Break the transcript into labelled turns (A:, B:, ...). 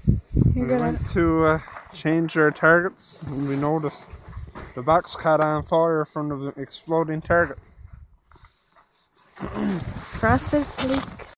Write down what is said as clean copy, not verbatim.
A: We went to change our targets and we noticed the box caught on fire from the exploding target.
B: Frosted Flakes.